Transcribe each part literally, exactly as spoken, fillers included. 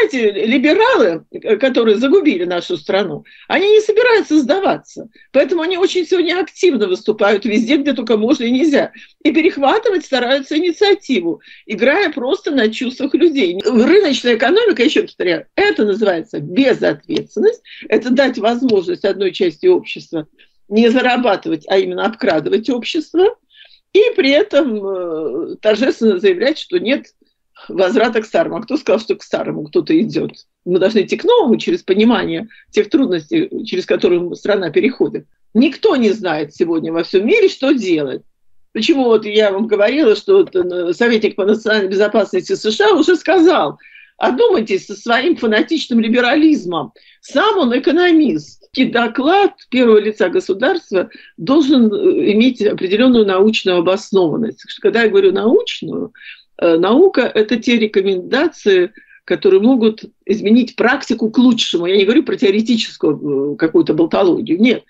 знаете, либералы, которые загубили нашу страну, они не собираются сдаваться. Поэтому они очень сегодня активно выступают везде, где только можно и нельзя. И перехватывать стараются инициативу, играя просто на чувствах людей. Рыночная экономика, еще повторяю, это называется безответственность. Это дать возможность одной части общества не зарабатывать, а именно обкрадывать общество. И при этом торжественно заявлять, что нет возврата к старому. А кто сказал, что к старому кто-то идет? Мы должны идти к новому через понимание тех трудностей, через которые страна переходит. Никто не знает сегодня во всем мире, что делать. Почему вот я вам говорила, что советник по национальной безопасности США уже сказал: одумайтесь со своим фанатичным либерализмом. Сам он экономист. И доклад первого лица государства должен иметь определенную научную обоснованность. Когда я говорю научную, наука – это те рекомендации, которые могут изменить практику к лучшему. Я не говорю про теоретическую какую-то болтологию, нет.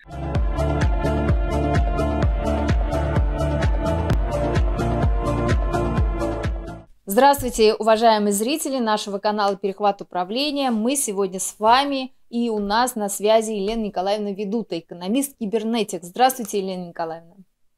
Здравствуйте, уважаемые зрители нашего канала «Перехват управления». Мы сегодня с вами, и у нас на связи Елена Николаевна Ведута, экономист-кибернетик. Здравствуйте, Елена Николаевна.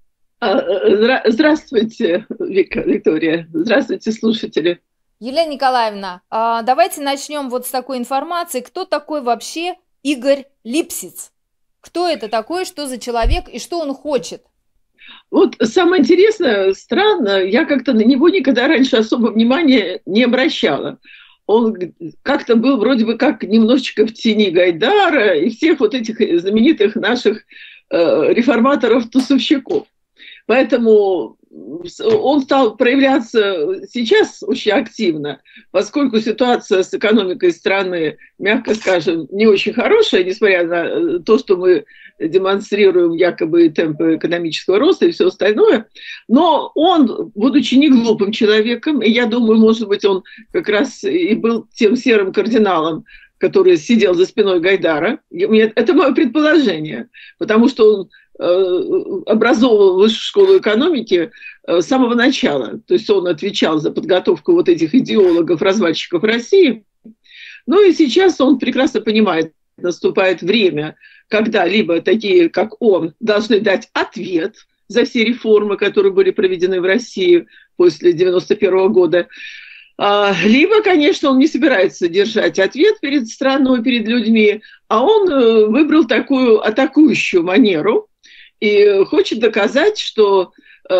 Здравствуйте, Виктория. Здравствуйте, слушатели. Елена Николаевна, давайте начнем вот с такой информации. Кто такой вообще Игорь Липсиц? Кто это такой, что за человек и что он хочет? Вот самое интересное, странно, я как-то на него никогда раньше особо внимания не обращала. Он как-то был вроде бы как немножечко в тени Гайдара и всех вот этих знаменитых наших э, реформаторов-тусовщиков. Поэтому он стал проявляться сейчас очень активно, поскольку ситуация с экономикой страны, мягко скажем, не очень хорошая, несмотря на то, что мы демонстрируем якобы темпы экономического роста и все остальное. Но он, будучи не глупым человеком, и я думаю, может быть, он как раз и был тем серым кардиналом, который сидел за спиной Гайдара. Это мое предположение, потому что он образовывал высшую школу экономики с самого начала. То есть он отвечал за подготовку вот этих идеологов, развальщиков России. Ну и сейчас он прекрасно понимает, наступает время, когда либо такие, как он, должны дать ответ за все реформы, которые были проведены в России после девяносто первого года, либо, конечно, он не собирается держать ответ перед страной, перед людьми, а он выбрал такую атакующую манеру и хочет доказать, что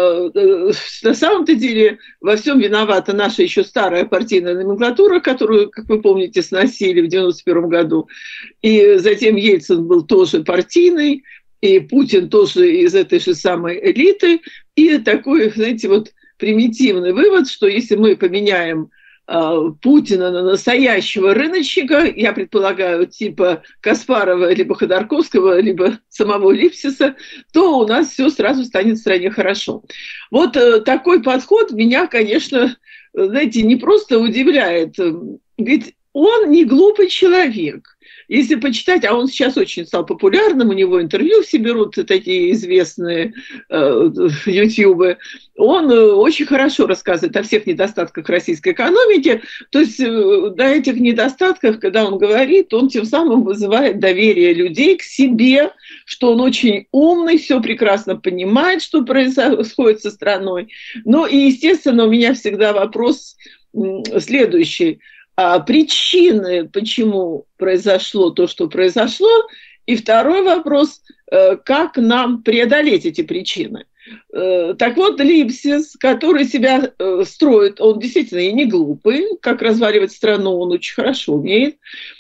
э, на самом-то деле во всем виновата наша еще старая партийная номенклатура, которую, как вы помните, сносили в девяносто первом году. И затем Ельцин был тоже партийный, и Путин тоже из этой же самой элиты. И такой, знаете, вот примитивный вывод, что если мы поменяем Путина на настоящего рыночника, я предполагаю, типа Каспарова, либо Ходорковского, либо самого Липсиса, то у нас все сразу станет в стране хорошо. Вот такой подход меня, конечно, знаете, не просто удивляет, ведь он не глупый человек. Если почитать, а он сейчас очень стал популярным, у него интервью все берут, такие известные э, ютубы, он э, очень хорошо рассказывает о всех недостатках российской экономики. То есть э, на этих недостатках, когда он говорит, он тем самым вызывает доверие людей к себе, что он очень умный, все прекрасно понимает, что происходит со страной. Ну и, естественно, у меня всегда вопрос следующий. Причины, почему произошло то, что произошло, и второй вопрос, как нам преодолеть эти причины. Так вот, Липсис, который себя строит, он действительно и не глупый, как разваливать страну он очень хорошо умеет,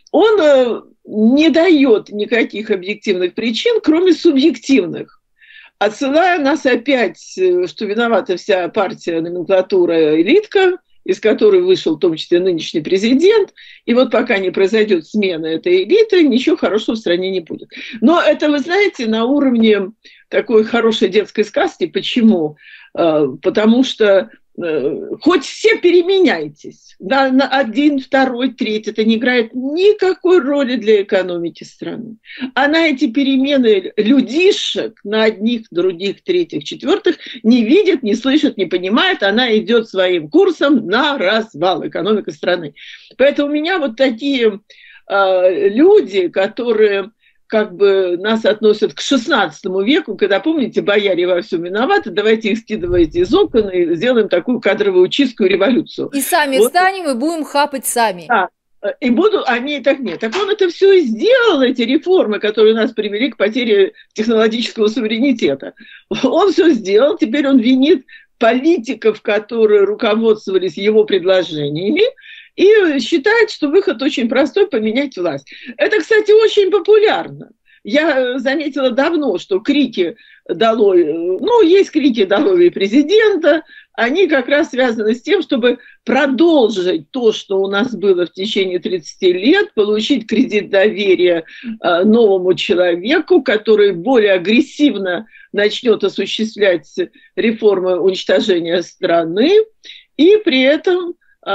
он не дает никаких объективных причин, кроме субъективных, отсылая нас опять, что виновата вся партия, номенклатура, элитка, из которой вышел в том числе нынешний президент, и вот пока не произойдет смена этой элиты, ничего хорошего в стране не будет. Но это, вы знаете, на уровне такой хорошей детской сказки. Почему? Потому что хоть все переменяйтесь, да, на один, второй, третий, это не играет никакой роли для экономики страны. А на эти перемены людишек, на одних, других, третьих, четвертых, не видит, не слышит, не понимает, она идет своим курсом на развал экономики страны. Поэтому у меня вот такие э, люди, которые как бы нас относят к шестнадцатому веку, когда, помните, бояре во всем виноваты, давайте их скидывайте из окон и сделаем такую кадровую чистку и революцию. И сами вот. Встанем и будем хапать сами. Да. И буду, они так нет. Так он это все и сделал, эти реформы, которые нас привели к потере технологического суверенитета. Он все сделал, теперь он винит политиков, которые руководствовались его предложениями, и считает, что выход очень простой – поменять власть. Это, кстати, очень популярно. Я заметила давно, что крики «долой», ну, есть крики «долой президента», они как раз связаны с тем, чтобы продолжить то, что у нас было в течение тридцати лет, получить кредит доверия новому человеку, который более агрессивно начнет осуществлять реформы уничтожения страны, и при этом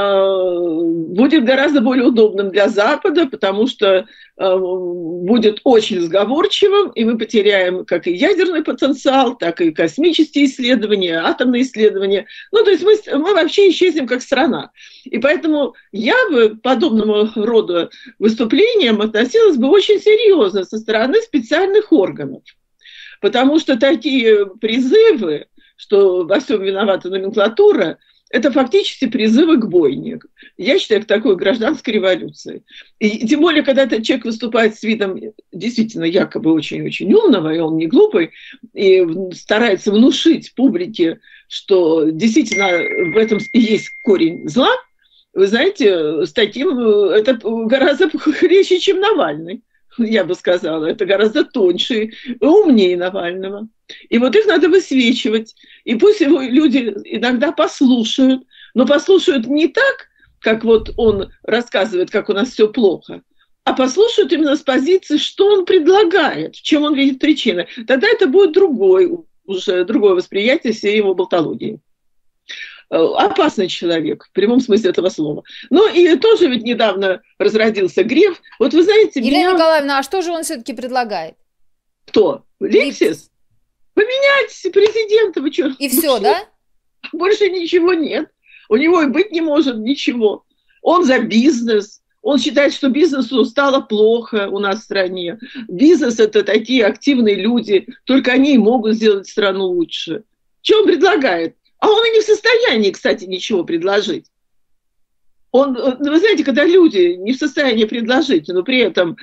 будет гораздо более удобным для Запада, потому что будет очень сговорчивым, и мы потеряем как и ядерный потенциал, так и космические исследования, атомные исследования. Ну, то есть мы, мы вообще исчезнем как страна. И поэтому я бы к подобному роду выступлениям относилась бы очень серьезно со стороны специальных органов. Потому что такие призывы, что во всем виновата номенклатура, это фактически призывы к бойне. Я считаю, к такой гражданской революции. И тем более, когда этот человек выступает с видом действительно якобы очень-очень умного, и он не глупый, и старается внушить публике, что действительно в этом и есть корень зла, вы знаете, с таким это гораздо хлеще, чем Навальный. Я бы сказала, это гораздо тоньше и умнее Навального. И вот их надо высвечивать. И пусть его люди иногда послушают, но послушают не так, как вот он рассказывает, как у нас все плохо, а послушают именно с позиции, что он предлагает, в чем он видит причины. Тогда это будет другой, уже другое восприятие всей его болтологии. Опасный человек, в прямом смысле этого слова. Ну и тоже ведь недавно разродился греф. Вот вы знаете, Елена меня... Николаевна, а что же он все-таки предлагает? Кто? Липсис? Поменять президента, вы что? И все, да? Больше ничего нет. У него и быть не может ничего. Он за бизнес. Он считает, что бизнесу стало плохо у нас в стране. Бизнес – это такие активные люди. Только они и могут сделать страну лучше. Что он предлагает? А он и не в состоянии, кстати, ничего предложить. Он, вы знаете, когда люди не в состоянии предложить, но при этом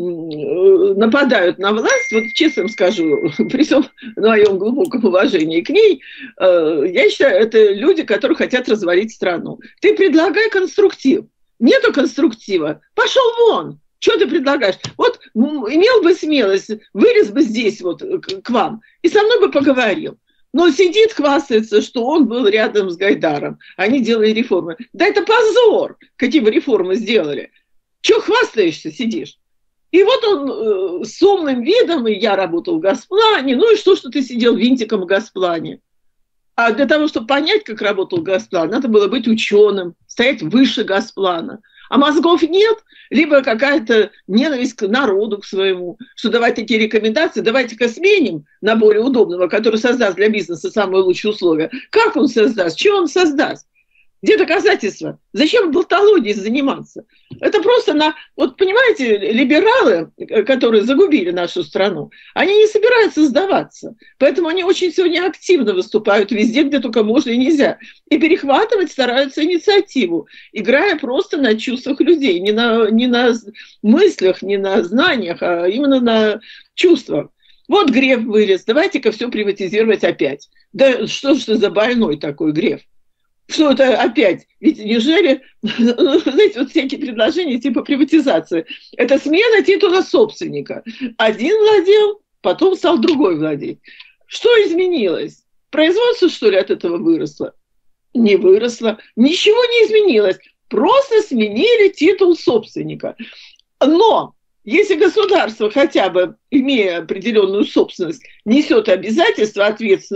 нападают на власть, вот честно скажу, при всем моем глубоком уважении к ней, я считаю, это люди, которые хотят развалить страну. Ты предлагай конструктив. Нету конструктива. Пошел вон. Что ты предлагаешь? Вот имел бы смелость, вылез бы здесь вот к вам и со мной бы поговорил. Но сидит, хвастается, что он был рядом с Гайдаром. Они делали реформы. Да это позор, какие вы реформы сделали. Чего хвастаешься, сидишь? И вот он э, с умным видом, и я работал в Госплане, ну и что, что ты сидел винтиком в Госплане? А для того, чтобы понять, как работал Госплан, надо было быть ученым, стоять выше Госплана. А мозгов нет, либо какая-то ненависть к народу, к своему, что давать такие рекомендации, давайте-ка сменим на более удобного, который создаст для бизнеса самые лучшие условия. Как он создаст? Чего он создаст? Где доказательства? Зачем болтологией заниматься? Это просто на... Вот понимаете, либералы, которые загубили нашу страну, они не собираются сдаваться. Поэтому они очень сегодня активно выступают везде, где только можно и нельзя. И перехватывать стараются инициативу, играя просто на чувствах людей. Не на, не на мыслях, не на знаниях, а именно на чувствах. Вот Греф вылез, давайте-ка все приватизировать опять. Да что ж это за больной такой Греф? Что это опять? Ведь неужели, знаете, вот всякие предложения типа приватизации, это смена титула собственника. Один владел, потом стал другой владеть. Что изменилось? Производство, что ли, от этого выросло? Не выросло. Ничего не изменилось. Просто сменили титул собственника. Но если государство, хотя бы имея определенную собственность, несет обязательство, ответственность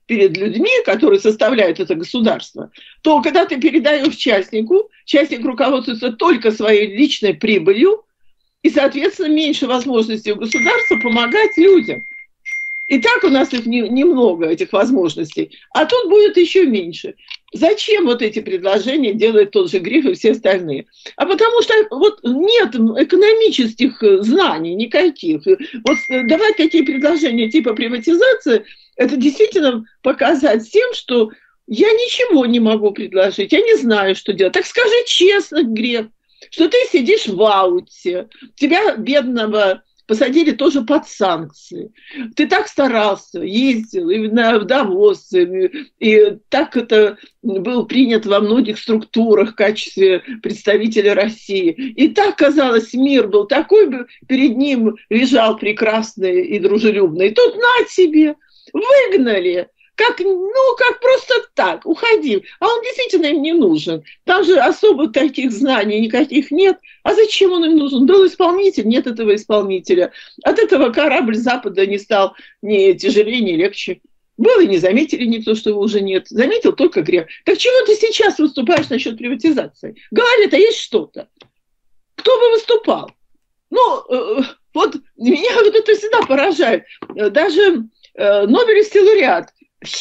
перед людьми, которые составляют это государство, то когда ты передаешь частнику, частник руководствуется только своей личной прибылью, и, соответственно, меньше возможностей у государства помогать людям. И так у нас их не, немного, этих возможностей, а тут будет еще меньше. Зачем вот эти предложения делает тот же Греф и все остальные? А потому что вот нет экономических знаний никаких. Вот давать такие предложения типа приватизации, это действительно показать всем, что я ничего не могу предложить, я не знаю, что делать. Так скажи честно, Греф, что ты сидишь в ауте, тебя, бедного, посадили тоже под санкции. Ты так старался, ездил и на, в Давос, и, и так это был принят во многих структурах в качестве представителя России. И так, казалось, мир был такой, перед ним лежал прекрасный и дружелюбный. И тут на тебе, выгнали. Как, ну, как просто так, уходил. А он действительно им не нужен. Там же особо таких знаний никаких нет. А зачем он им нужен? Был исполнитель, нет этого исполнителя. От этого корабль Запада не стал ни тяжелее, ни легче. Был и не заметили никто, что его уже нет. Заметил только Греф. Так чего ты сейчас выступаешь насчет приватизации? В голове-то есть что-то. Кто бы выступал? Ну, э, вот меня вот это всегда поражает. Даже э, Нобелевский лауреат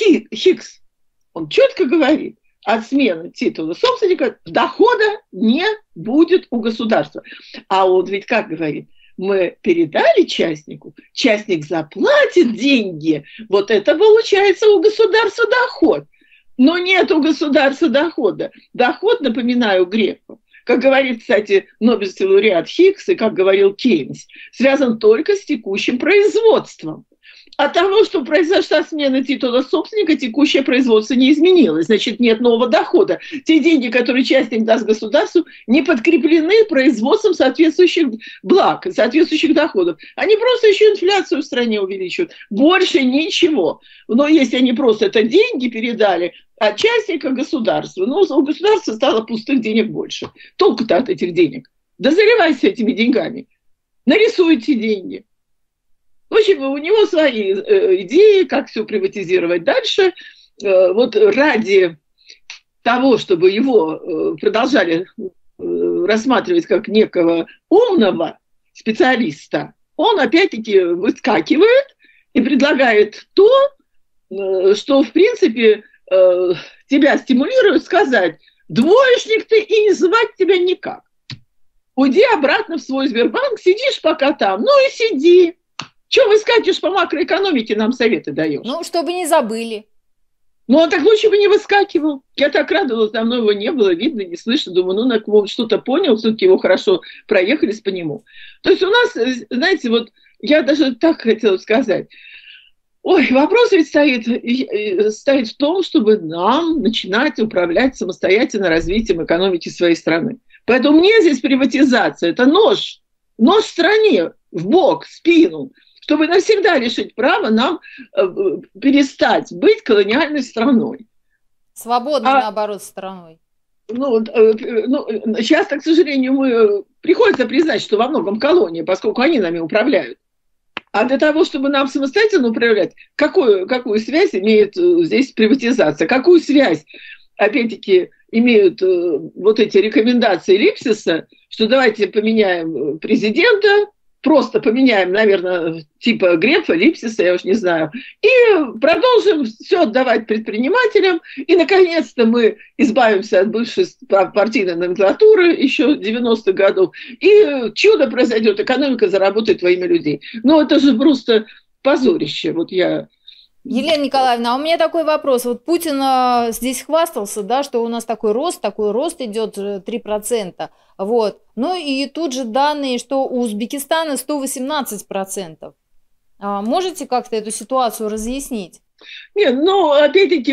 Хиггс, он четко говорит, от смены титула собственника дохода не будет у государства. А он ведь как говорит, мы передали частнику, частник заплатит деньги, вот это получается у государства доход. Но нет у государства дохода. Доход, напоминаю, Грефу, как говорит, кстати, Нобелевский лауреат Хиггс, и как говорил Кейнс, связан только с текущим производством. От того, что произошла смена титула собственника, текущее производство не изменилось. Значит, нет нового дохода. Те деньги, которые частник даст государству, не подкреплены производством соответствующих благ, соответствующих доходов. Они просто еще инфляцию в стране увеличивают. Больше ничего. Но если они просто это деньги передали от частника государству, ну, у государства стало пустых денег больше. Толку-то от этих денег. Да заливайся этими деньгами. Нарисуйте деньги. В общем, у него свои э, идеи, как все приватизировать дальше. Э, вот ради того, чтобы его э, продолжали э, рассматривать как некого умного специалиста, он опять-таки выскакивает и предлагает то, э, что, в принципе, э, тебя стимулирует сказать, двоечник ты и не звать тебя никак. Уйди обратно в свой Сбербанк, сидишь пока там, ну и сиди. Чего выскакиваешь по макроэкономике, нам советы даешь? Ну, чтобы не забыли. Ну, а так лучше бы не выскакивал. Я так радовалась, давно его не было, видно, не слышно. Думаю, ну, он что-то понял, все-таки его хорошо проехались по нему. То есть у нас, знаете, вот я даже так хотела сказать. Ой, вопрос ведь стоит, стоит в том, чтобы нам начинать управлять самостоятельно развитием экономики своей страны. Поэтому мне здесь приватизация – это нож. Нож в стране, в бок, в спину. Чтобы навсегда лишить права нам э, перестать быть колониальной страной. Свободной, а, наоборот, страной. Ну, э, ну, сейчас-то, к сожалению, мы приходится признать, что во многом колония, поскольку они нами управляют. А для того, чтобы нам самостоятельно управлять, какую, какую связь имеет здесь приватизация? Какую связь, опять-таки, имеют э, вот эти рекомендации Липсиса, что давайте поменяем президента, просто поменяем, наверное, типа Грефа, Липсиса, я уж не знаю, и продолжим все отдавать предпринимателям, и, наконец-то, мы избавимся от бывшей партийной номенклатуры еще девяностых годов, и чудо произойдет, экономика заработает во имя людей. Ну, это же просто позорище, вот я... Елена Николаевна, а у меня такой вопрос. Вот Путин а, здесь хвастался, да, что у нас такой рост, такой рост идет три процента. Вот. Ну и тут же данные, что у Узбекистана сто восемнадцать процентов. А можете как-то эту ситуацию разъяснить? Нет, ну, опять-таки,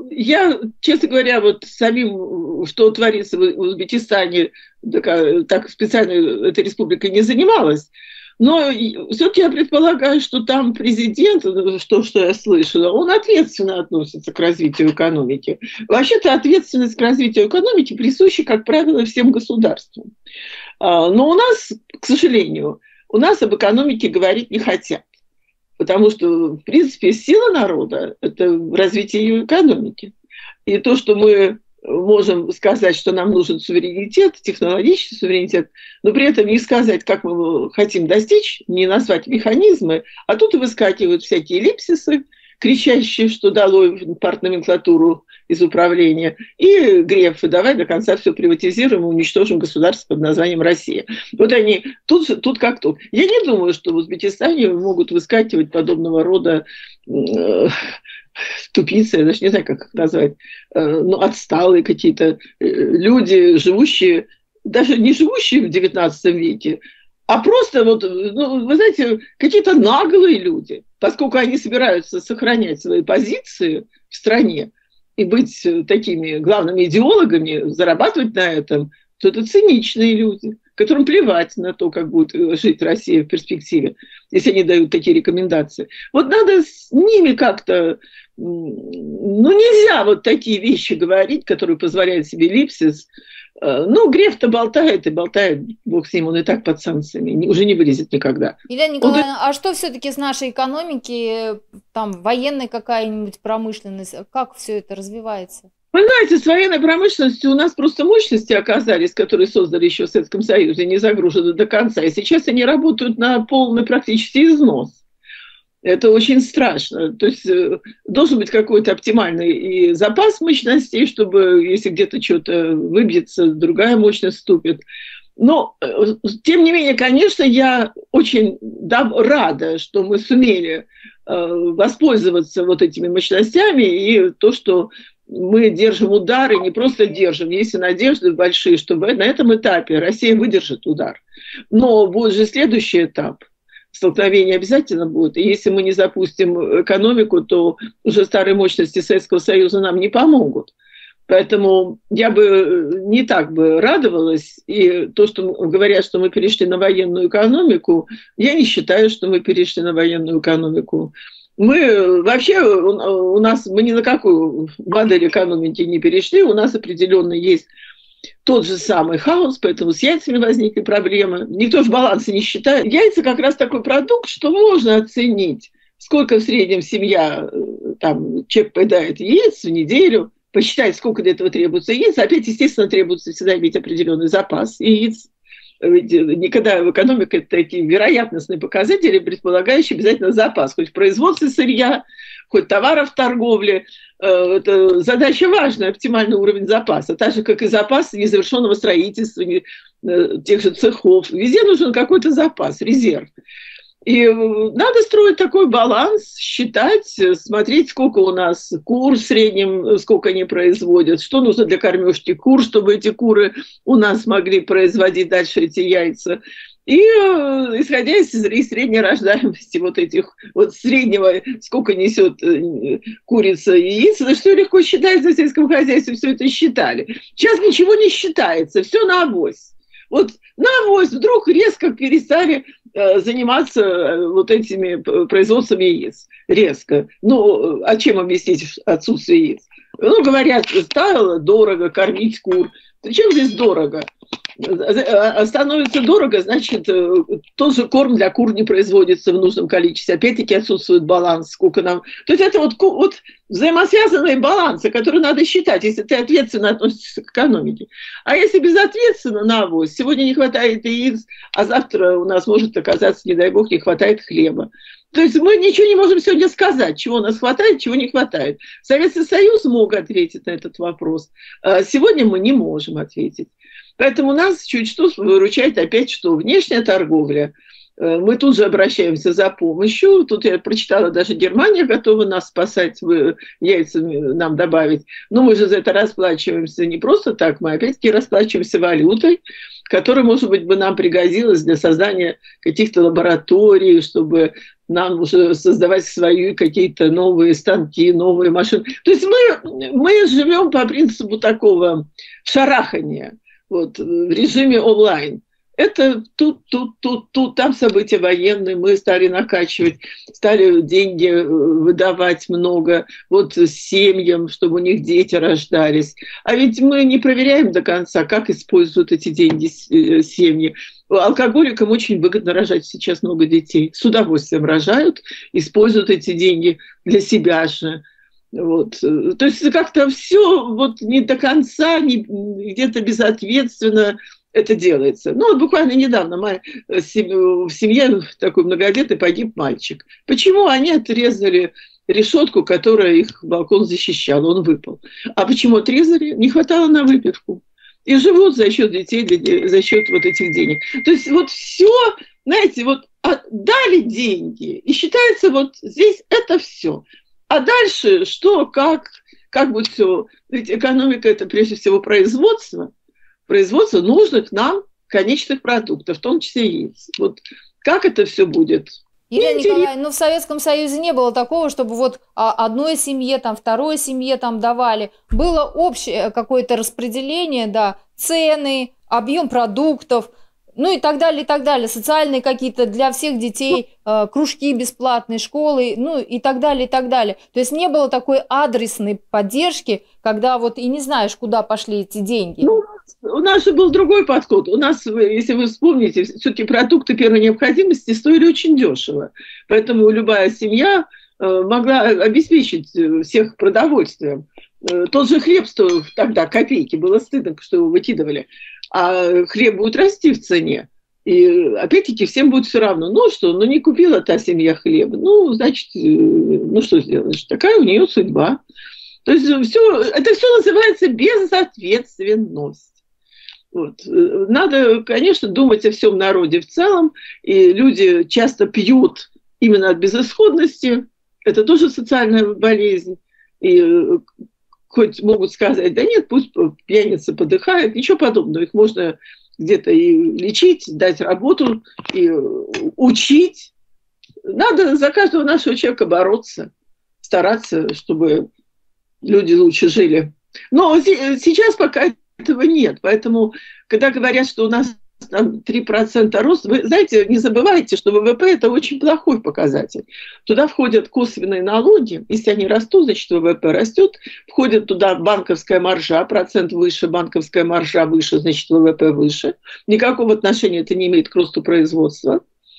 я, честно говоря, вот самим, что творится в Узбекистане, так, так специально эта республика не занималась. Но все-таки я предполагаю, что там президент, что, что я слышала, он ответственно относится к развитию экономики. Вообще-то ответственность к развитию экономики присуща, как правило, всем государствам. Но у нас, к сожалению, у нас об экономике говорить не хотят. Потому что, в принципе, сила народа – это развитие ее экономики. И то, что мы можем сказать, что нам нужен суверенитет, технологический суверенитет, но при этом не сказать, как мы его хотим достичь, не назвать механизмы, а тут и выскакивают всякие эллипсисы, кричащие, что дало партноменклатуру из управления, и Греф, и давай до конца все приватизируем и уничтожим государство под названием Россия. Вот они тут, тут как тут. Я не думаю, что в Узбекистане могут выскакивать подобного рода э, тупицы, я даже не знаю, как их назвать, э, ну, отсталые какие-то э, люди, живущие, даже не живущие в девятнадцатом веке, а просто, вот, ну, вы знаете, какие-то наглые люди, поскольку они собираются сохранять свои позиции в стране и быть такими главными идеологами, зарабатывать на этом, то это циничные люди, которым плевать на то, как будет жить Россия в перспективе, если они дают такие рекомендации. Вот надо с ними как-то... Ну, нельзя вот такие вещи говорить, которые позволяют себе эллипсис. Ну, Греф-то болтает и болтает, бог с ним, он и так под санкциями, уже не вылезет никогда. Елена Николаевна, он... а что все-таки с нашей экономики, там, военной какая-нибудь промышленность, как все это развивается? Вы знаете, с военной промышленностью у нас просто мощности оказались, которые создали еще в Советском Союзе, не загружены до конца, и сейчас они работают на полный практически износ. Это очень страшно. То есть должен быть какой-то оптимальный и запас мощностей, чтобы, если где-то что-то выбьется, другая мощность вступит. Но, тем не менее, конечно, я очень рада, что мы сумели воспользоваться вот этими мощностями, и то, что мы держим удар, и не просто держим, есть и надежды большие, что на этом этапе Россия выдержит удар. Но будет же следующий этап. Столкновение обязательно будет. И если мы не запустим экономику, то уже старые мощности Советского Союза нам не помогут. Поэтому я бы не так бы радовалась. И то, что говорят, что мы перешли на военную экономику, я не считаю, что мы перешли на военную экономику. Мы вообще, у нас, мы ни на какую модель экономики не перешли, у нас определенно есть тот же самый хаос, поэтому с яйцами возникли проблемы. Никто же баланса не считает. Яйца как раз такой продукт, что можно оценить, сколько в среднем семья, там, человек поедает яиц в неделю, посчитать, сколько для этого требуется яиц. Опять, естественно, требуется всегда иметь определенный запас яиц. Ведь никогда в экономике это такие вероятностные показатели, предполагающие обязательно запас, хоть в производстве сырья, хоть товаров в торговле. Это задача важная, оптимальный уровень запаса, так же, как и запас незавершенного строительства, тех же цехов. Везде нужен какой-то запас, резерв. И надо строить такой баланс, считать, смотреть, сколько у нас кур в среднем, сколько они производят, что нужно для кормежки кур, чтобы эти куры у нас могли производить дальше эти яйца. И исходя из средней рождаемости вот этих, вот среднего, сколько несет курица и яиц, это все легко считается в сельском хозяйстве, все это считали. Сейчас ничего не считается, все на авось. Вот на авось вдруг резко перестали э, заниматься э, вот этими производством яиц. Резко. Ну, а чем объяснить отсутствие яиц? Ну, говорят, стало дорого кормить кур. Зачем здесь дорого? Становится дорого, значит, тот же корм для кур не производится в нужном количестве. Опять-таки отсутствует баланс, сколько нам... То есть это вот, вот взаимосвязанные балансы, которые надо считать, если ты ответственно относишься к экономике. А если безответственно на авось, сегодня не хватает яиц, а завтра у нас может оказаться, не дай бог, не хватает хлеба. То есть мы ничего не можем сегодня сказать, чего у нас хватает, чего не хватает. Советский Союз мог ответить на этот вопрос. Сегодня мы не можем ответить. Поэтому нас чуть что выручает опять что? Внешняя торговля. Мы тут же обращаемся за помощью. Тут я прочитала, даже Германия готова нас спасать, яйцами нам добавить. Но мы же за это расплачиваемся не просто так, мы опять-таки расплачиваемся валютой, которая, может быть, бы нам пригодилась для создания каких-то лабораторий, чтобы нам уже создавать свои какие-то новые станки, новые машины. То есть мы, мы живем по принципу такого шарахания. Вот, в режиме онлайн. Это тут, тут, тут, тут, там события военные, мы стали накачивать, стали деньги выдавать много, вот семьям, чтобы у них дети рождались. А ведь мы не проверяем до конца, как используют эти деньги семьи. Алкоголикам очень выгодно рожать сейчас много детей. С удовольствием рожают, используют эти деньги для себя же. Вот. То есть как-то все вот не до конца, не, где-то безответственно это делается. Ну, вот буквально недавно моя, в семье такой многодетный погиб мальчик. Почему они отрезали решетку, которая их балкон защищала? Он выпал. А почему отрезали? Не хватало на выпивку. И живут за счет детей, за счет вот этих денег. То есть вот все, знаете, вот дали деньги, и считается вот здесь это все. А дальше что, как, как будет все? Ведь экономика – это прежде всего производство. Производство нужных нам конечных продуктов, в том числе яиц. Вот как это все будет? Елена Николаевна, ну в Советском Союзе не было такого, чтобы вот одной семье, там, второй семье там давали. Было общее какое-то распределение, да, цены, объем продуктов, ну и так далее, и так далее. Социальные какие-то для всех детей, э, кружки бесплатные, школы, ну и так далее, и так далее. То есть не было такой адресной поддержки, когда вот и не знаешь, куда пошли эти деньги. Ну, у нас же был другой подход. У нас, если вы вспомните, все-таки продукты первой необходимости стоили очень дешево. Поэтому любая семья могла обеспечить всех продовольствием. Тот же хлеб стоил тогда копейки, было стыдно, что его выкидывали. А хлеб будет расти в цене. И опять-таки всем будет все равно. Ну что, ну не купила та семья хлеба. Ну, значит, ну что сделаешь? Такая у нее судьба. То есть все, это все называется безответственность. Вот. Надо, конечно, думать о всем народе в целом. И люди часто пьют именно от безысходности. Это тоже социальная болезнь. И хоть могут сказать, да нет, пусть пьяница подыхает, ничего подобного. Их можно где-то и лечить, дать работу, и учить. Надо за каждого нашего человека бороться, стараться, чтобы люди лучше жили. Но сейчас пока этого нет. Поэтому, когда говорят, что у нас там три процента рост, вы знаете, не забывайте, что ВВП – это очень плохой показатель. Туда входят косвенные налоги. Если они растут, значит, ВВП растет. Входит туда банковская маржа, процент выше, банковская маржа выше, значит, ВВП выше. Никакого отношения это не имеет к росту производства.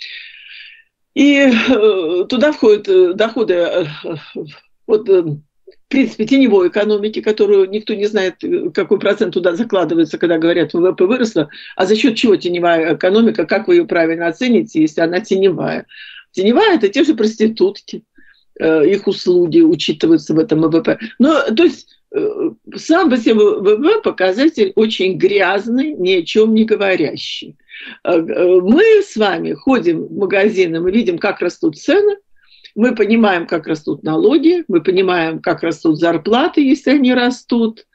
И э, туда входят э, доходы э, вот, э, в принципе, теневой экономики, которую никто не знает, какой процент туда закладывается, когда говорят, ВВП выросла, а за счет чего теневая экономика, как вы ее правильно оцените, если она теневая? Теневая – это те же проститутки, их услуги учитываются в этом ВВП. Но, то есть, сам по себе ВВП показатель очень грязный, ни о чем не говорящий. Мы с вами ходим в магазины, мы видим, как растут цены, мы понимаем, как растут налоги, мы понимаем, как растут зарплаты, если они растут,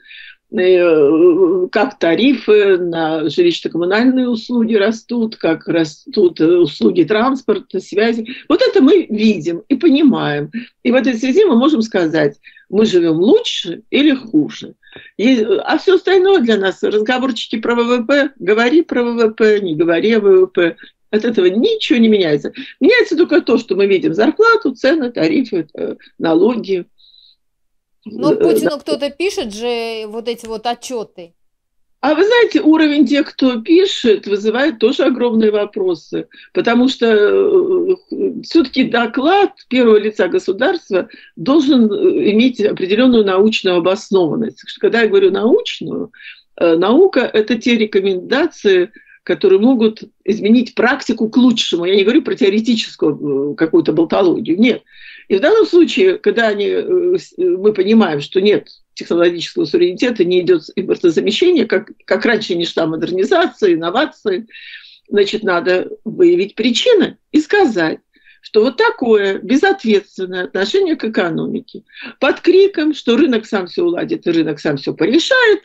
как тарифы на жилищно-коммунальные услуги растут, как растут услуги транспорта, связи. Вот это мы видим и понимаем. И в этой связи мы можем сказать, мы живем лучше или хуже. И, а все остальное для нас, разговорчики про ВВП, говори про ВВП, не говори о ВВП, от этого ничего не меняется. Меняется только то, что мы видим зарплату, цены, тарифы, налоги. Но Путину кто-то пишет же вот эти вот отчеты. А вы знаете, уровень тех, кто пишет, вызывает тоже огромные вопросы. Потому что все-таки доклад первого лица государства должен иметь определенную научную обоснованность. Когда я говорю научную, наука – это те рекомендации, которые могут изменить практику к лучшему. Я не говорю про теоретическую какую-то болтологию, нет. И в данном случае, когда они, мы понимаем, что нет технологического суверенитета, не идет импортозамещение, как, как раньше не шла модернизация, инновации, значит, надо выявить причины и сказать, что вот такое безответственное отношение к экономике под криком, что рынок сам все уладит и рынок сам все порешает,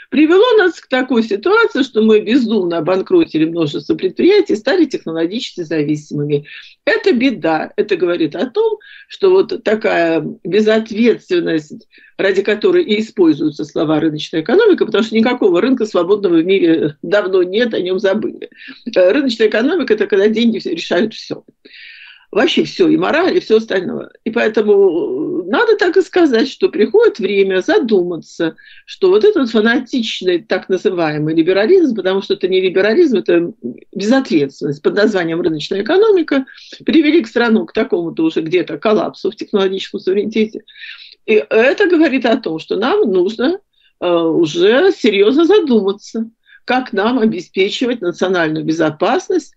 привело нас к такой ситуации, что мы бездумно обанкротили множество предприятий, стали технологически зависимыми. Это беда. Это говорит о том, что вот такая безответственность, ради которой и используются слова «рыночная экономика», потому что никакого рынка свободного в мире давно нет, о нем забыли. Рыночная экономика – это когда деньги решают все. Вообще все, и мораль, и все остальное. И поэтому надо так и сказать, что приходит время задуматься, что вот этот фанатичный так называемый либерализм, потому что это не либерализм, это безответственность под названием рыночная экономика, привели к страну к такому-то уже где-то коллапсу в технологическом суверенитете. И это говорит о том, что нам нужно уже серьезно задуматься, как нам обеспечивать национальную безопасность,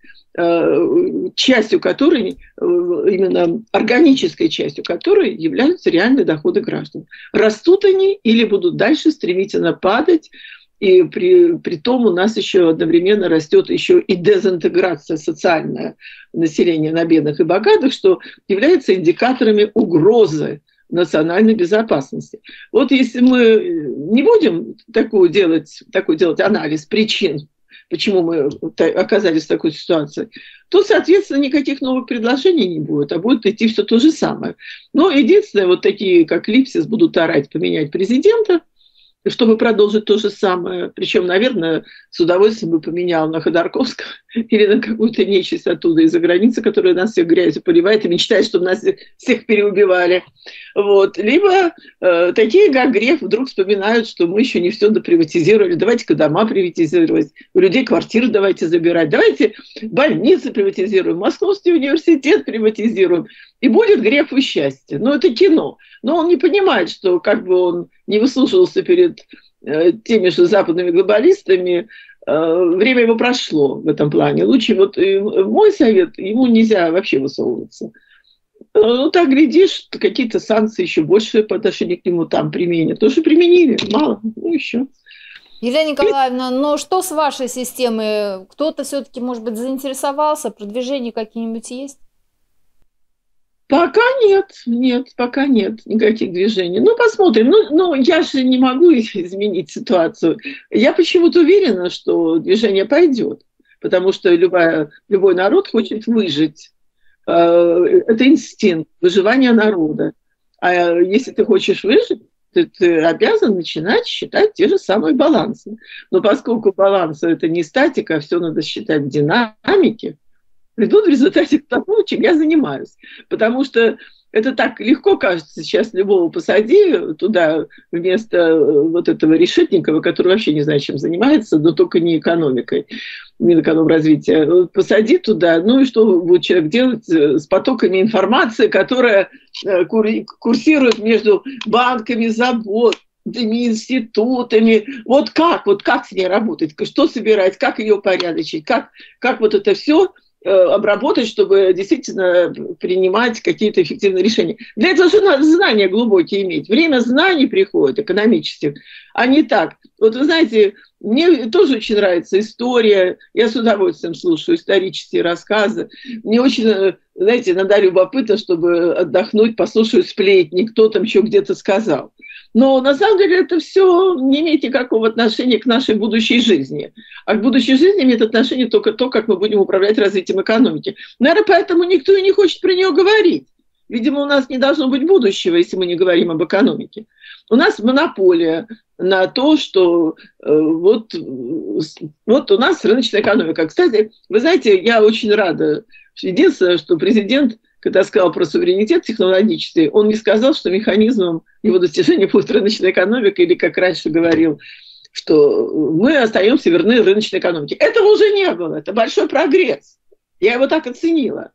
частью которой, именно органической частью которой являются реальные доходы граждан. Растут они или будут дальше стремительно падать, и при, при том у нас еще одновременно растет еще и дезинтеграция социальная населения на бедных и богатых, что является индикаторами угрозы национальной безопасности. Вот если мы не будем такую делать, такой делать анализ причин, почему мы оказались в такой ситуации, то, соответственно, никаких новых предложений не будет, а будет идти все то же самое. Но единственное, вот такие, как Липсис, будут орать поменять президента, чтобы продолжить то же самое. Причем, наверное, с удовольствием бы поменял на Ходорковского или на какую-то нечисть оттуда из-за границы, которая нас всех грязью поливает и мечтает, чтобы нас всех переубивали. Вот. Либо э, такие, как Греф, вдруг вспоминают, что мы еще не все доприватизировали. Давайте-ка дома приватизировать, у людей квартиры давайте забирать, давайте больницы приватизируем, Московский университет приватизируем. И будет Грефу счастье. Но это кино. Но он не понимает, что как бы он не выслушивался перед э, теми же западными глобалистами, э, время его прошло в этом плане. Лучше вот э, мой совет, ему нельзя вообще высовываться. Ну, так, глядишь, какие-то санкции еще больше по отношению к нему там применят. То, что применили, мало, ну еще. Елена Николаевна, но что с вашей системой? Кто-то все-таки, может быть, заинтересовался? Продвижения какие-нибудь есть? Пока нет, нет, пока нет никаких движений. Ну, посмотрим. Ну, ну, я же не могу изменить ситуацию. Я почему-то уверена, что движение пойдет, потому что любая, любой народ хочет выжить. Это инстинкт выживания народа. А если ты хочешь выжить, ты, ты обязан начинать считать те же самые балансы. Но поскольку балансы – это не статика, а все надо считать в динамике, придут в результате к тому, чем я занимаюсь. Потому что это так легко кажется, сейчас любого посади туда вместо вот этого Решетникова, который вообще не знает, чем занимается, но только не экономикой, не Минэкономразвития. Посади туда, ну и что будет человек делать с потоками информации, которая курсирует между банками, заводами, институтами. Вот как, вот как с ней работать, что собирать, как ее порядочить, как, как вот это все обработать, чтобы действительно принимать какие-то эффективные решения. Для этого же надо знания глубокие иметь. Время знаний приходит, экономических, а не так. Вот вы знаете, мне тоже очень нравится история. Я с удовольствием слушаю исторические рассказы. Мне очень, знаете, иногда любопытно, чтобы отдохнуть, послушаю сплетни, кто там еще где-то сказал. Но на самом деле это все не имеет никакого отношения к нашей будущей жизни. А к будущей жизни имеет отношение только то, как мы будем управлять развитием экономики. Наверное, поэтому никто и не хочет про нее говорить. Видимо, у нас не должно быть будущего, если мы не говорим об экономике. У нас монополия на то, что э, вот, вот у нас рыночная экономика. Кстати, вы знаете, я очень рада. Единственное, что президент, когда сказал про суверенитет технологический, он не сказал, что механизмом его достижения будет рыночная экономика, или, как раньше говорил, что мы остаемся верны рыночной экономике. Этого уже не было, это большой прогресс. Я его так оценила.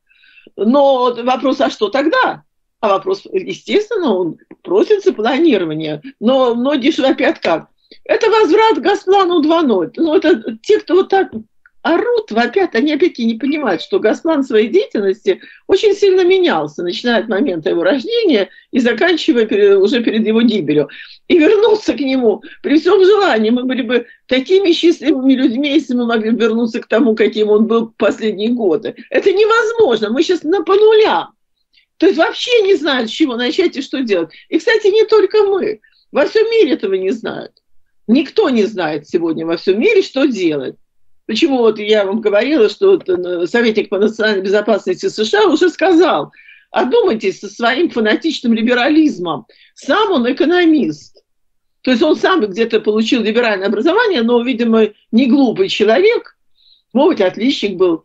Но вопрос, а что тогда? А вопрос, естественно, он просится планирования. Но многие же опять как? Это возврат к Госплану два ноль. Ну, это те, кто вот так орут, вопят, они опять-таки не понимают, что Госплан в своей деятельности очень сильно менялся, начиная от момента его рождения и заканчивая уже перед его гибелью. И вернуться к нему при всем желании. Мы были бы такими счастливыми людьми, если мы могли вернуться к тому, каким он был последние годы. Это невозможно. Мы сейчас на по нулям. То есть вообще не знают, с чего начать и что делать. И, кстати, не только мы. Во всем мире этого не знают. Никто не знает сегодня во всем мире, что делать. Почему вот я вам говорила, что советник по национальной безопасности США уже сказал, одумайтесь со своим фанатичным либерализмом. Сам он экономист. То есть он сам где-то получил либеральное образование, но, видимо, не глупый человек, может быть, отличник был.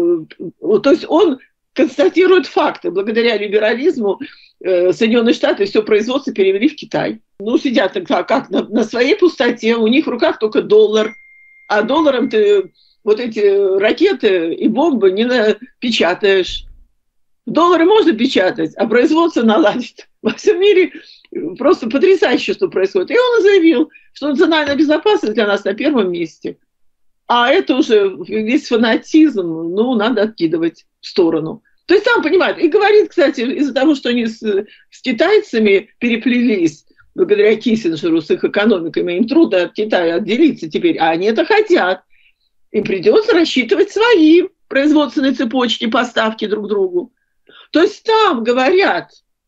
То есть он констатирует факты. Благодаря либерализму Соединенные Штаты все производство перевели в Китай. Ну, сидят как на, на своей пустоте, у них в руках только доллар. А долларом ты вот эти ракеты и бомбы не напечатаешь. Доллары можно печатать, а производство наладить. Во всем мире просто потрясающе, что происходит. И он заявил, что национальная безопасность для нас на первом месте. А это уже весь фанатизм, ну, надо откидывать в сторону. То есть сам понимает. И говорит, кстати, из-за того, что они с, с китайцами переплелись, благодаря Киссинджеру с их экономиками, им трудно от Китая отделиться теперь, а они это хотят. Им придется рассчитывать свои производственные цепочки, поставки друг другу. То есть там говорят,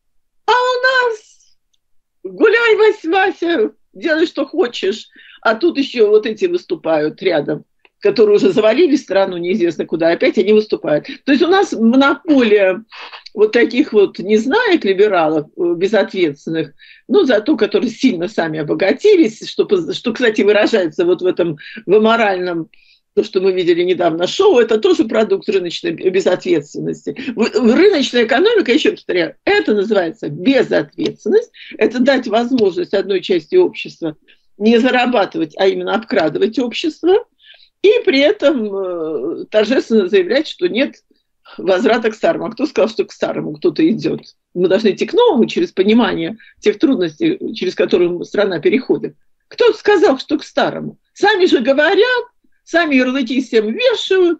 а у нас гуляй, Вась, Вася, делай, что хочешь. А тут еще вот эти выступают рядом, которые уже завалили страну неизвестно куда, опять они выступают. То есть у нас монополия вот таких вот незнаек либералов, безответственных, ну, зато которые сильно сами обогатились, что, что, кстати, выражается вот в этом в аморальном, то, что мы видели недавно, шоу, это тоже продукт рыночной безответственности. Рыночная экономика, еще повторяю, это называется безответственность, это дать возможность одной части общества не зарабатывать, а именно обкрадывать общество, и при этом торжественно заявлять, что нет возврата к старому. А кто сказал, что к старому кто-то идет? Мы должны идти к новому через понимание тех трудностей, через которые страна переходит. Кто сказал, что к старому? Сами же говорят, сами ярлыки всем вешают,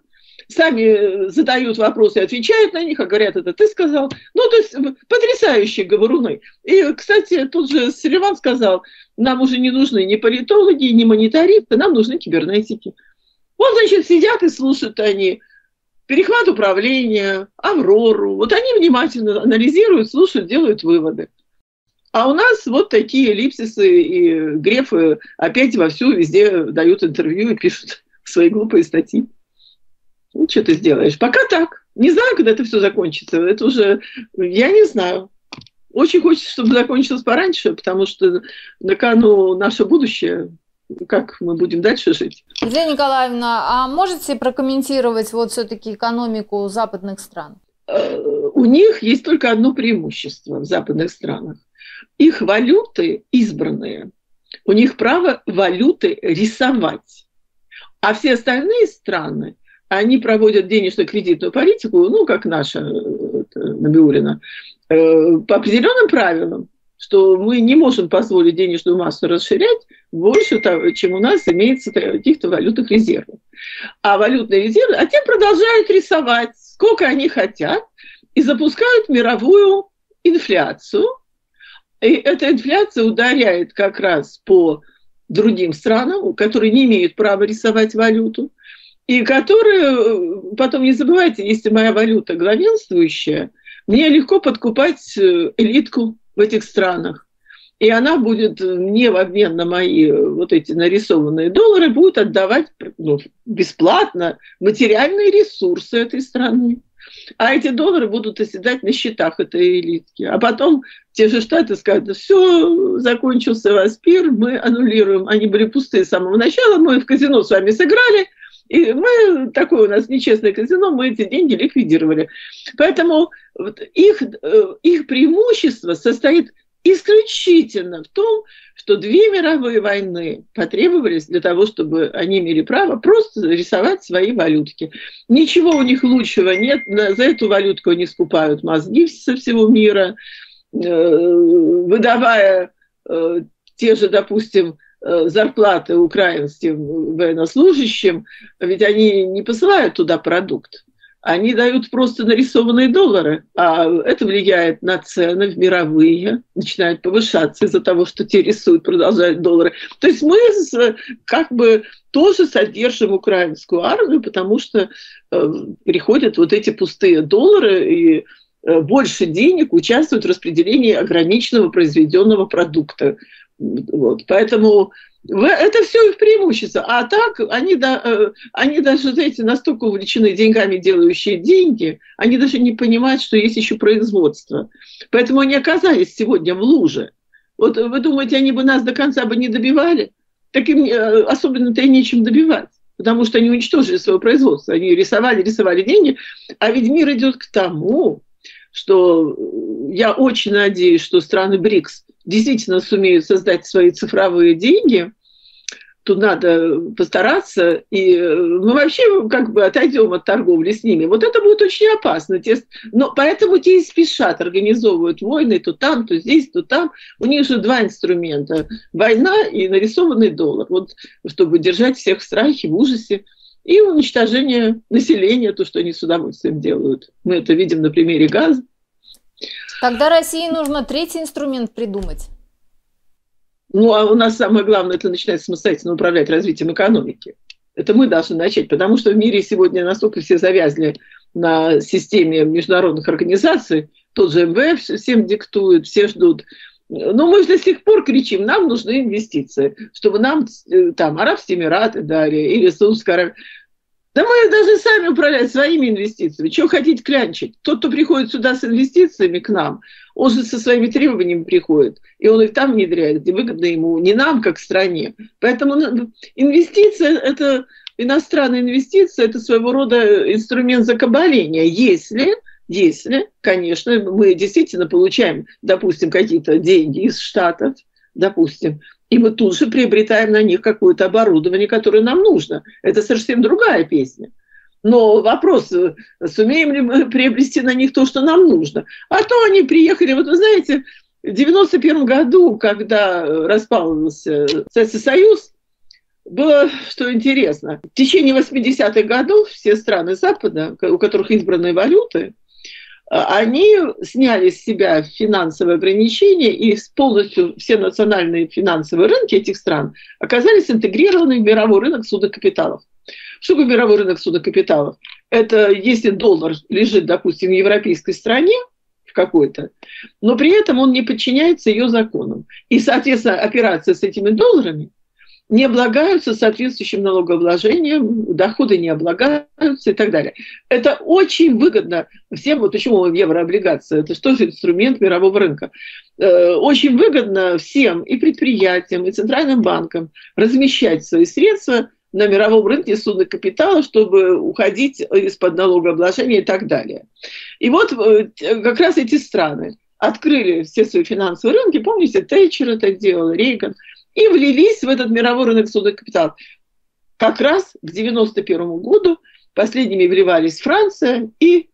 сами задают вопросы и отвечают на них, а говорят, это ты сказал. Ну, то есть потрясающие говоруны. И, кстати, тут же Селиван сказал, нам уже не нужны ни политологи, ни монетаристы, нам нужны кибернетики. Вот, значит, сидят и слушают они перехват управления, Аврору. Вот они внимательно анализируют, слушают, делают выводы. А у нас вот такие эллипсисы и грефы опять вовсю везде дают интервью и пишут свои глупые статьи. Ну, что ты сделаешь? Пока так. Не знаю, когда это все закончится. Это уже, я не знаю. Очень хочется, чтобы закончилось пораньше, потому что на кону наше будущее. Как мы будем дальше жить? Елена Николаевна, а можете прокомментировать вот все-таки экономику западных стран? У них есть только одно преимущество в западных странах. Их валюты избранные. У них право валюты рисовать. А все остальные страны, они проводят денежно-кредитную политику, ну, как наша, Набиуллина, по определенным правилам, что мы не можем позволить денежную массу расширять больше того, чем у нас имеется каких-то валютных резервов. А валютные резервы, а те продолжают рисовать, сколько они хотят, и запускают мировую инфляцию. И эта инфляция ударяет как раз по другим странам, которые не имеют права рисовать валюту, и которые, потом не забывайте, если моя валюта главенствующая, мне легко подкупать элитку в этих странах. И она будет мне в обмен на мои вот эти нарисованные доллары будет отдавать, ну, бесплатно материальные ресурсы этой страны. А эти доллары будут оседать на счетах этой элитки. А потом те же Штаты скажут, все, закончился ваш пир, мы аннулируем. Они были пустые с самого начала, мы в казино с вами сыграли, и мы, такое у нас нечестное казино, мы эти деньги ликвидировали. Поэтому вот их, их преимущество состоит исключительно в том, что две мировые войны потребовались для того, чтобы они имели право просто рисовать свои валютки. Ничего у них лучшего нет. За эту валютку они скупают мозги со всего мира, выдавая те же, допустим, зарплаты украинским военнослужащим, ведь они не посылают туда продукт. Они дают просто нарисованные доллары, а это влияет на цены мировые, начинают повышаться из-за того, что те рисуют, продолжают доллары. То есть мы как бы тоже содержим украинскую армию, потому что э, приходят вот эти пустые доллары, и э, больше денег участвуют в распределении ограниченного произведенного продукта. Вот. Поэтому Это все их преимущество. А так они, да, они даже, знаете, настолько увлечены деньгами, делающие деньги, они даже не понимают, что есть еще производство. Поэтому они оказались сегодня в луже. Вот вы думаете, они бы нас до конца бы не добивали? Так им особенно-то и нечем добивать, потому что они уничтожили свое производство. Они рисовали, рисовали деньги. А ведь мир идет к тому, что я очень надеюсь, что страны БРИКС действительно сумеют создать свои цифровые деньги. Тут надо постараться, и мы вообще как бы отойдем от торговли с ними. Вот это будет очень опасно. Но поэтому те и спешат, организовывают войны то там, то здесь, то там. У них же два инструмента. Война и нарисованный доллар. Вот, чтобы держать всех в страхе, в ужасе. И уничтожение населения, то, что они с удовольствием делают. Мы это видим на примере газа. Тогда России нужно третий инструмент придумать. Ну, а у нас самое главное, это начинать самостоятельно управлять развитием экономики. Это мы должны начать, потому что в мире сегодня настолько все завязли на системе международных организаций, тот же эм вэ эф всем диктует, все ждут. Но мы же до сих пор кричим, нам нужны инвестиции, чтобы нам там Арабские Эмираты дали или Саудовская Аравия. Да мы должны сами управлять своими инвестициями. Чего хотите клянчить? Тот, кто приходит сюда с инвестициями к нам, он же со своими требованиями приходит. И он их там внедряет, где выгодно ему, не нам, как стране. Поэтому инвестиция, это иностранные инвестиции, это своего рода инструмент закабаления. Если, если, конечно, мы действительно получаем, допустим, какие-то деньги из Штатов, допустим, и мы тут же приобретаем на них какое-то оборудование, которое нам нужно. Это совсем другая песня. Но вопрос, сумеем ли мы приобрести на них то, что нам нужно. А то они приехали, вот вы знаете, в девяносто первом году, когда распался Советский Союз, было, что интересно, в течение восьмидесятых годов все страны Запада, у которых избранные валюты, они сняли с себя финансовые ограничения, и полностью все национальные финансовые рынки этих стран оказались интегрированы в мировой рынок судокапиталов. Что такое мировой рынок судокапиталов? Это если доллар лежит, допустим, в европейской стране, в какой-то, но при этом он не подчиняется ее законам. И, соответственно, операции с этими долларами не облагаются соответствующим налогообложением, доходы не облагаются и так далее. Это очень выгодно всем, вот почему еврооблигация, это что же инструмент мирового рынка. Очень выгодно всем и предприятиям, и центральным банкам размещать свои средства на мировом рынке судного капитала, чтобы уходить из-под налогообложения и так далее. И вот как раз эти страны открыли все свои финансовые рынки, помните, Тэтчер это делал, Рейган, и влились в этот мировой рынок судного капитала. Как раз к девяносто первому году последними вливались Франция и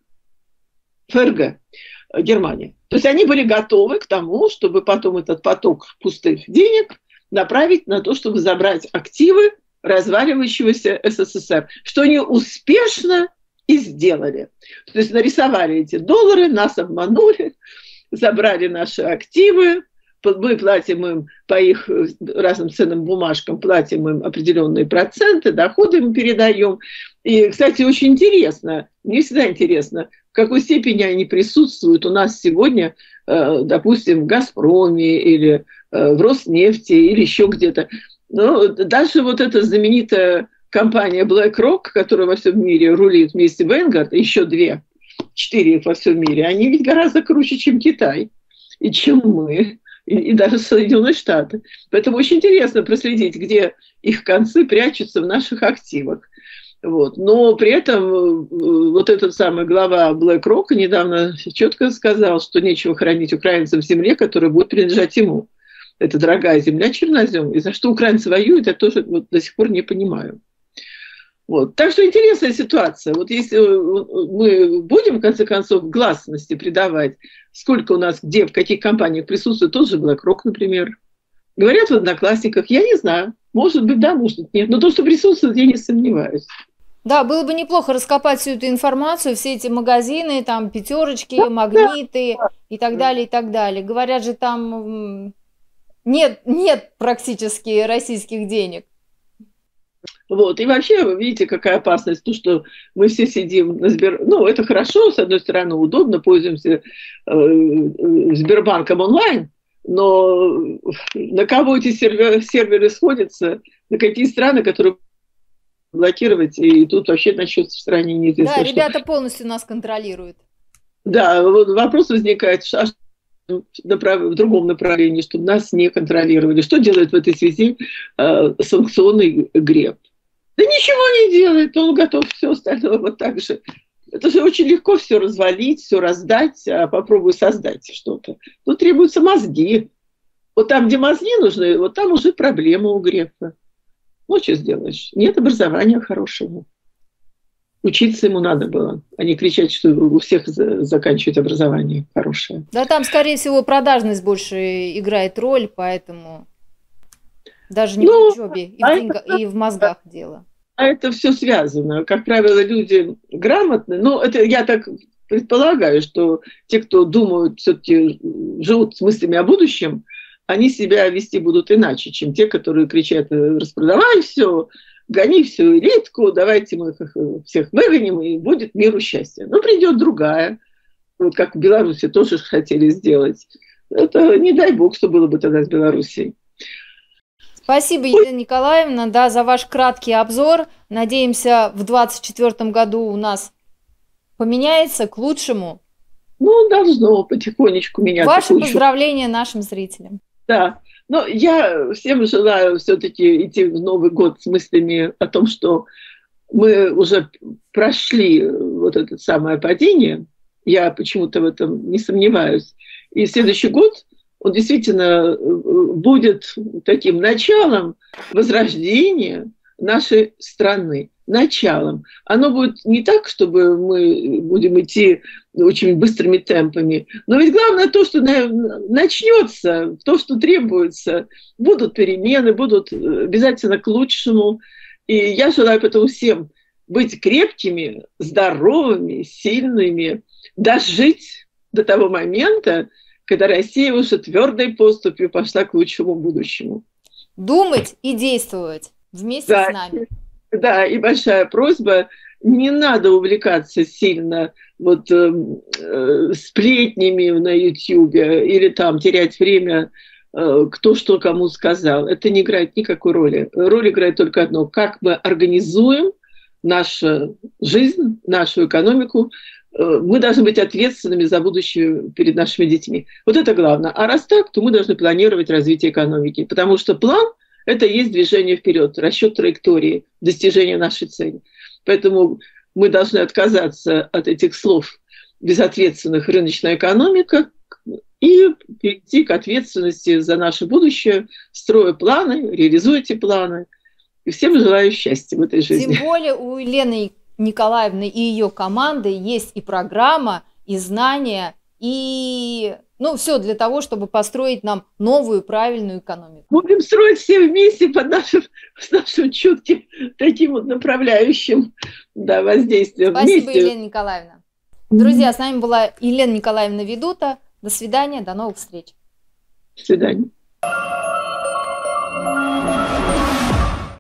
эф эр гэ, Германия. То есть они были готовы к тому, чтобы потом этот поток пустых денег направить на то, чтобы забрать активы разваливающегося эс эс эс эр, что они успешно и сделали. То есть нарисовали эти доллары, нас обманули, забрали наши активы, мы платим им по их разным ценным бумажкам, платим им определенные проценты, доходы им передаем. И, кстати, очень интересно, мне всегда интересно, в какой степени они присутствуют у нас сегодня, допустим, в «Газпроме» или в «Роснефти» или еще где-то. Ну, даже вот эта знаменитая компания BlackRock, которая во всем мире рулит вместе Vanguard, еще две, четыре их во всем мире, они ведь гораздо круче, чем Китай и чем мы, и, и даже Соединенные Штаты. Поэтому очень интересно проследить, где их концы прячутся в наших активах. Вот. Но при этом вот этот самый глава BlackRock недавно четко сказал, что нечего хранить украинцам в земле, которая будет принадлежать ему. Это дорогая земля, чернозем. И за что украинцы воюют, я тоже вот до сих пор не понимаю. Вот. Так что интересная ситуация. Вот если мы будем, в конце концов, гласности придавать, сколько у нас, где, в каких компаниях присутствует тот же BlackRock, например. Говорят в Одноклассниках, я не знаю. Может быть, да, может быть, нет. Но то, что присутствует, я не сомневаюсь. Да, было бы неплохо раскопать всю эту информацию, все эти магазины, там, пятерочки, да, магниты да. и так далее, и так далее. Говорят же, там... Нет, нет практически российских денег. Вот. И вообще, вы видите, какая опасность, то, что мы все сидим на Сбер... Ну, это хорошо, с одной стороны, удобно, пользуемся э, Сбербанком онлайн, Но на кого эти серверы, серверы сходятся, на какие страны, которые блокировать, и тут вообще начнется в стране неизвестно. Да, ребята что. Полностью нас контролируют. Да, вот вопрос возникает, а в другом направлении, чтобы нас не контролировали. Что делает в этой связи э, санкционный Греф? Да ничего не делает, он готов все остальное вот так же. Это же очень легко все развалить, все раздать, а попробуй создать что-то. Тут требуются мозги. Вот там, где мозги нужны, вот там уже проблема у Грефа. Ну, что сделаешь? Нет образования хорошего. Учиться ему надо было, а не кричать, что у всех заканчивать образование хорошее. Да, там, скорее всего, продажность больше играет роль, поэтому даже не ну, в учебе и, а в деньгах, это, и в мозгах дело. А это все связано. Как правило, люди грамотные, ну, это я так предполагаю, что те, кто думают, все-таки живут с мыслями о будущем, они себя вести будут иначе, чем те, которые кричат: распродавай все, гони всю элитку, давайте мы всех выгоним, и будет миру счастье. Но придет другая, вот как в Беларуси тоже хотели сделать. Это не дай бог, что было бы тогда с Белоруссией. Спасибо, Елена Николаевна, да, за ваш краткий обзор. Надеемся, в двадцать четвёртом году у нас поменяется к лучшему. Ну, должно потихонечку меняться. Ваши поздравления нашим зрителям. Да, но я всем желаю все-таки идти в Новый год с мыслями о том, что мы уже прошли вот это самое падение. Я почему-то в этом не сомневаюсь. И следующий год, он действительно будет таким началом возрождения нашей страны. Началом. Оно будет не так, чтобы мы будем идти очень быстрыми темпами, но ведь главное то, что начнется, то, что требуется. Будут перемены, будут обязательно к лучшему. И я желаю поэтому всем быть крепкими, здоровыми, сильными, дожить до того момента, когда Россия уже твердой поступью пошла к лучшему будущему. Думать и действовать вместе да. с нами. Да, и большая просьба, не надо увлекаться сильно вот, э, э, сплетнями на Ютьюбе или там терять время, э, кто что кому сказал. Это не играет никакой роли. Роль играет только одно: как мы организуем нашу жизнь, нашу экономику. Э, мы должны быть ответственными за будущее перед нашими детьми. Вот это главное. А раз так, то мы должны планировать развитие экономики, потому что план – это и есть движение вперед, расчет траектории достижения нашей цели. Поэтому мы должны отказаться от этих слов безответственных рыночная экономика и перейти к ответственности за наше будущее, строя планы, реализуя эти планы. И всем желаю счастья в этой жизни. Тем более у Елены Николаевны и ее команды есть и программа, и знания, и... Ну, все для того, чтобы построить нам новую правильную экономику. Будем строить все вместе под нашим, с нашим чутким таким вот направляющим да, воздействием. Спасибо, вместе. Елена Николаевна. Друзья, с нами была Елена Николаевна Ведута. До свидания, до новых встреч. До свидания.